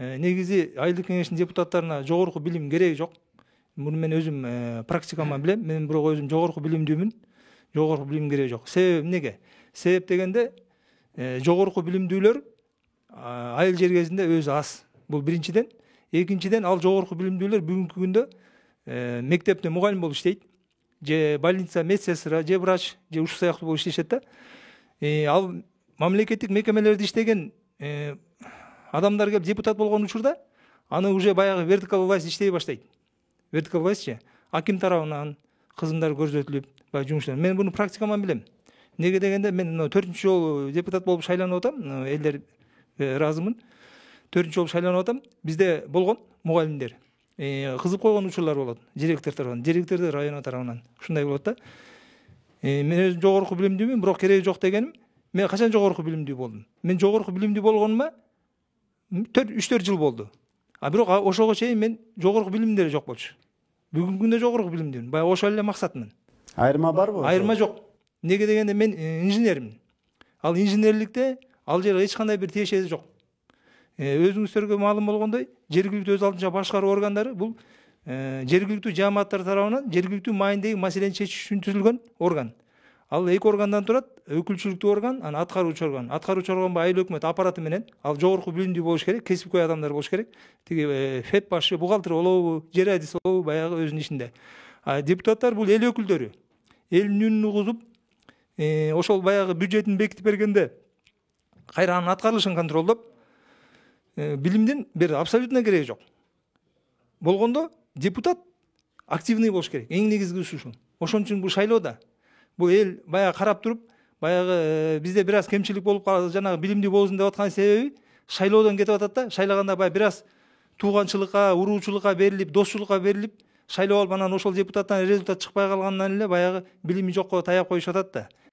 негизи айылдык кеңештин депутаттарына жогорку билим кереги жок. Муну мен өзүм практикаман билем. Мен бирок өзүм жогорку билимдүүмүн. Жогорку билим кереги жок. Себеби эмнеге? Себеп дегенде жогорку билимдүүлөр айыл жер кезинде өзү аз. Бул биринчиден. Экинчиден ал жогорку билимдүүлөр бүгүнкү күндө мектепте мугалим болуп иштейт, же больница медсестра, же врач, же ушул сыяктуу болуп иштешет да. Ал мамлекеттик мекемелерде иштеген адамдар келип депутат болгон учурда аны уже баягы вертикал власть иштей баштайт. Вертикал властьчы аким тарабынан кызмдар көрсөтүлүп, баягы жумуштар. Мен буну практикаман билем. Неге дегенде мен 4-чү жолу депутат болуп шайланып атам, элдер ыраазымын. 4-чү жолу шайланып атам. Бизде болгон мугалимдер кызып койгон учурлар болот. Директор тарабынан, директордор район тарабынан ушундай болот да. Мен өзүм жогорку билимдүүмүн, бирок кереги жок дегеним, мен качан жогорку билимдүү болдум? Мен жогорку билимдүү болгонума 3-4 жыл болду. Бирок ошого чейин мен жогорку билимим деле жок болчу. Бүгүнкү күндө жогорку билимдүүмүн. Баягы ошол эле максатмын. Айырма барбы? Айырма жок. Неге дегенде мен инженермин. Ал инженерликте ал жерге эч кандай бир тиешеси жок. Өзүңүздөргө маалым болгондой, жергиликтүү өз алдынча башкаруу органдары бул жергиликтүү жааматтар тарабынан жергиликтүү маанидеги маселени чечиш үчүн түзүлгөн орган. Ал 2 органдан турат: өкүлчүлүктүү орган, анан аткаруучу орган. Аткаруучу орган айыл өкмөт аппараты менен ал жогорку билимдүү болуш керек, кесипкөй адамдар болуш керек. Тиги ФЭП башы, бухгалтер болобу, жер адис болобу, баягы өзүнүн ишинде. Депутаттар бул эл өкүлдөрү. Элдин үнүн угузуп, ошол баягы бюджетин бекитип бергенде кайра анын аткарылышын контролдоп, билимдин бир абсолютно кереги жок. Болгондо депутат активный болуш керек. Эң негизгиси ушул. Ошон үчүн бул шайлоодо бул эл баягы карап туруп, баягы бизде бир аз кемчилик болуп калды, жанагы билимдүү болсун деп аткан себеби шайлоодон кетип атат да. Шайлаганда баягы бир аз тууганчылыкка, уруучулукка берилип, досчулукка берилип, шайлап алып анан ошол депутаттан результат чыкпай калгандан эле баягы билими жокко таяп коюшуп атат да.